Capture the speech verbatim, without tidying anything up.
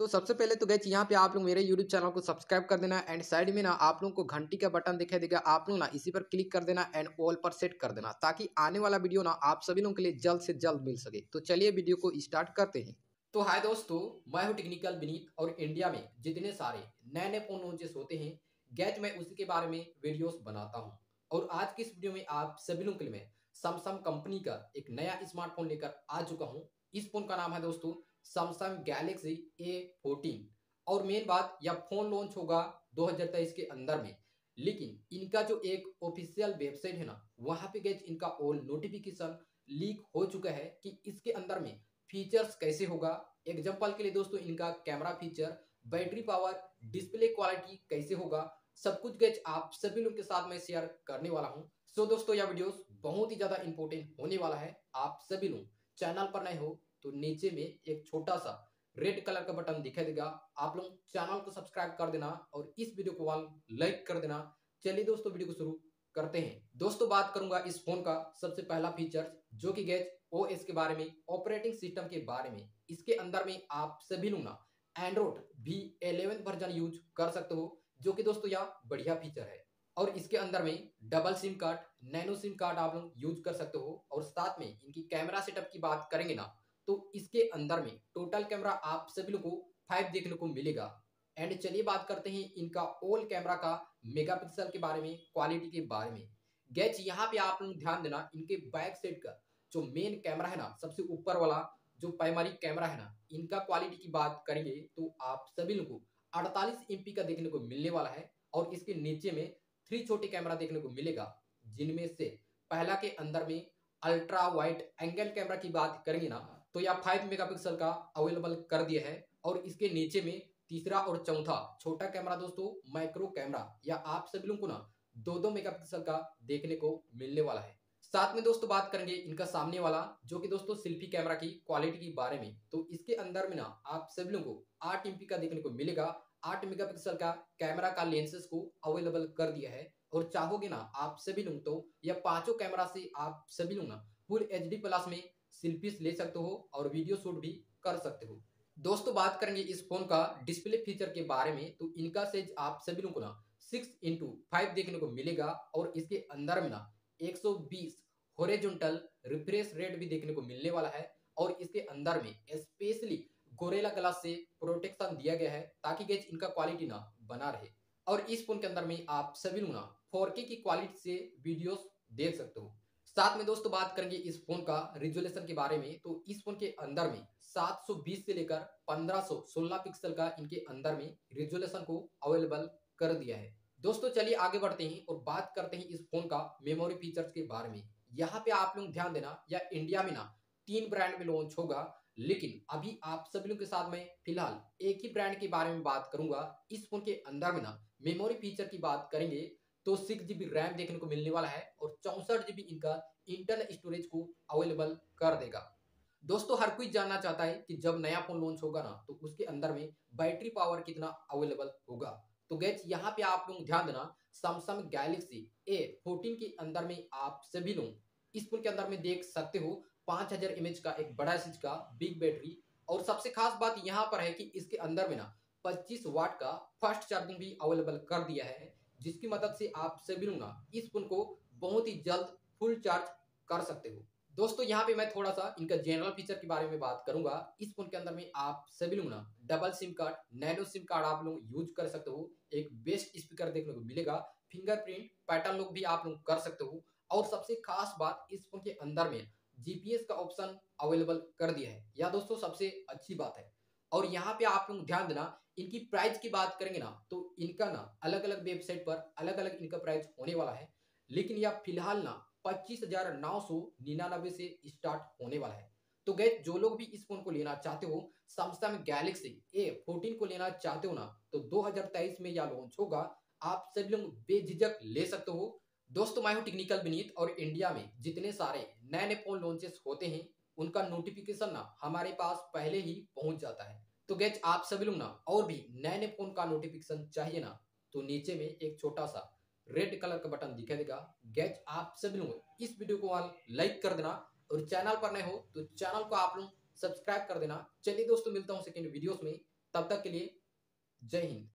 तो सबसे पहले तो गाइस यहाँ पे आप लोग मेरे यूट्यूब चैनल को सब्सक्राइब कर देना एंड साइड में ना आप लोगों को घंटी का बटन दिखाई देगा, आप लोग ना इसी पर क्लिक कर देना एंड ऑल पर सेट कर देना ताकि आने वाला वीडियो ना आप सभी लोगों के लिए जल्द से जल्द मिल सके। तो चलिए वीडियो को स्टार्ट करते हैं। तो हाय दोस्तों, मैं हूँ टेक्निकल विनीत और इंडिया में जितने सारे नए नए फोन लॉन्चेस होते हैं गैज मैं उसी के बारे में वीडियोस बनाता हूँ। और आज की इस वीडियो में आप सभी लोगों के लिए मैं सैमसंग कंपनी का एक नया स्मार्टफोन लेकर आ चुका हूँ। इस फोन का नाम है दोस्तों सैमसंग गैलेक्सी ए फोर्टीन। और मेन बात, यह फोन लॉन्च होगा दो हज़ार तेईस के अंदर में, लेकिन इनका जो एक ऑफिशियल वेबसाइट है ना वहां पे गैस इनका ऑल नोटिफिकेशन लीक हो चुका है कि इसके अंदर में फीचर्स कैसे होगा। एग्जांपल के लिए दोस्तों इनका camera feature, battery power, display quality कैसे होगा, सब कुछ गैस आप सभी लोग के साथ में शेयर करने वाला हूं। सो दोस्तों यह वीडियोस बहुत ही ज्यादा इंपॉर्टेंट होने वाला है। आप सभी लोग चैनल पर नए हो तो नीचे में एक छोटा सा रेड कलर का बटन दिखाई देगा, आप लोग चैनल को सब्सक्राइब कर देना और इस वीडियो को लाइक कर देना। चलिए दोस्तों वीडियो को शुरू करते हैं। दोस्तों बात करूंगा इस फोन का सबसे पहला फीचर जो कि गैज ओएस के बारे में, ऑपरेटिंग सिस्टम के बारे में। इसके अंदर में आप सभी लोग ना एंड्रॉइड भी इलेवन वर्जन यूज कर सकते हो, जो कि दोस्तों यह बढ़िया फीचर है। और इसके अंदर में double sim card, nano sim card आप लोग यूज कर सकते हो। और साथ में इनकी कैमरा सेटअप की बात करेंगे ना तो इसके अंदर में टोटल कैमरा आप सभी लोगों को फाइव देखने को मिलेगा। एंड चलिए बात करते हैं इनका ओल कैमरा का मेगापिक्सल के बारे में, क्वालिटी के बारे में। गैज यहाँ पे आप लोग ध्यान देना, इनके बैक साइड का जो मेन कैमरा है ना, सबसे ऊपर वाला जो प्राइमरी कैमरा है ना, इनका क्वालिटी की बात करेंगे तो आप सभी लोगों को अड़तालीस एम पी का देखने को मिलने वाला है। और इसके नीचे में थ्री छोटे कैमरा देखने को मिलेगा, जिनमें से पहला के अंदर में अल्ट्रा वाइड एंगल कैमरा की बात करेंगे ना तो यह फाइव मेगापिक्सल का अवेलेबल कर दिया है। और इसके नीचे में तीसरा और चौथा छोटा कैमरा दोस्तों माइक्रो कैमरा, या आप सभी लोगों को ना दो दो मेगापिक्सल का देखने को मिलने वाला है। साथ में दोस्तों बात करेंगे इनका सामने वाला जो कि दोस्तों सेल्फी कैमरा की क्वालिटी के बारे में। तो इसके अंदर में ना आप सभी लोगों को आठ एमपी का देखने को मिलेगा। आठ मेगापिक्सल का कैमरा का लेंसेज को अवेलेबल कर दिया है। और चाहोगे ना आप सभी लोग तो यह पांचों कैमरा से आप सभी लोग ना फुल एच डी प्लस में सेल्फीज ले सकते हो और वीडियो शूट भी कर सकते हो। दोस्तों बात करेंगे इस फोन का डिस्प्ले फीचर के बारे में। तो इनका साइज आप सभी लोगों को ना सिक्स इंटू फाइव देखने को मिलेगा। और इसके अंदर में ना एक सौ बीस हॉरिजॉन्टल रिफ्रेश रेट भी देखने को मिलने वाला है। और इसके अंदर में स्पेशली गोरेला ग्लास से प्रोटेक्शन दिया गया है ताकि गैस इनका क्वालिटी ना बना रहे। और इस फोन के अंदर में आप सभी लोग ना फोर के की क्वालिटी से वीडियोस देख सकते हो। साथ में दोस्तों बात करेंगे इस फोन का रिजोल्यूशन के बारे में। तो इस फोन के अंदर में सात सौ बीस से लेकर पंद्रह सौ सोलह पिक्सल का इनके अंदर में रिजोल्यूशन को अवेलेबल कर दिया है। दोस्तों चलिए आगे बढ़ते हैं और बात करते हैं इस फोन का मेमोरी फीचर्स के बारे में। यहाँ पे आप लोग ध्यान देना, यह इंडिया में ना तीन ब्रांड में लॉन्च होगा, लेकिन अभी आप सभी लोग के साथ में फिलहाल एक ही ब्रांड के बारे में बात करूंगा। इस फोन के अंदर में ना मेमोरी फीचर की बात करेंगे तो सिक्स जीबी रैम देखने को मिलने वाला है और चौसठ जीबी इनका इंटरनल स्टोरेज को अवेलेबल कर देगा। दोस्तों हर कोई जानना चाहता है कि जब नया फोन लॉन्च होगा ना तो उसके अंदर में बैटरी पावर कितना अवेलेबल होगा। तो गैस यहाँ पे आप लोग ध्यान देना, सैमसंग गैलेक्सी ए फोर्टीन के अंदर में आप सभी लोग इस फोन के अंदर में देख सकते हो पांच हजार एम एच का एक बड़ा साइज का बिग बैटरी। और सबसे खास बात यहाँ पर है कि इसके अंदर में ना पच्चीस वाट का फास्ट चार्जिंग भी अवेलेबल कर दिया है, जिसकी मदद से आप सभी लोग ना इस फोन को बहुत ही जल्द फुल चार्ज कर सकते हो। दोस्तों यहाँ पे मैं थोड़ा सा इनका जनरल फीचर के बारे में बात करूंगा। इस फोन के अंदर में आप सभी लोग ना double sim card, nano sim card आप लोग यूज कर सकते हो। एक बेस्ट स्पीकर देखने को मिलेगा, फिंगरप्रिंट पैटर्न लॉक भी आप लोग कर सकते हो। और सबसे खास बात, इस फोन के अंदर में जीपीएस का ऑप्शन अवेलेबल कर दिया है, यह दोस्तों सबसे अच्छी बात है। और यहाँ पे आप लोग ध्यान देना, इनकी प्राइस की बात करेंगे ना तो इनका ना अलग अलग वेबसाइट पर अलग अलग इनका प्राइस होने वाला है, लेकिन यह फिलहाल ना पच्चीस हजार नौ सौ निन्यानवे से स्टार्ट होने वाला है। तो गैस जो लोग भी इस फोन को लेना चाहते हो, सैमसंग गैलेक्सी ए फोर्टीन को लेना चाहते हो ना, तो दो हज़ार तेईस में यह लॉन्च होगा, आप सभी लोग बेझिझक ले सकते हो। दोस्तों मैं हूं टेक्निकल विनीत और इंडिया में जितने सारे नए नए फोन लॉन्चेस होते हैं उनका नोटिफिकेशन ना हमारे पास पहले ही पहुंच जाता है। तो गैस आप सभी लोग ना और भी नए नए फोन का नोटिफिकेशन चाहिए ना तो नीचे में एक छोटा सा रेड कलर का बटन दिखाई देगा। गैस आप सभी लोग इस वीडियो को लाइक कर देना और चैनल पर नए हो तो चैनल को आप लोग सब्सक्राइब कर देना। चलिए दोस्तों मिलता हूं सेकेंड वीडियोस में, तब तक के लिए जय हिंद।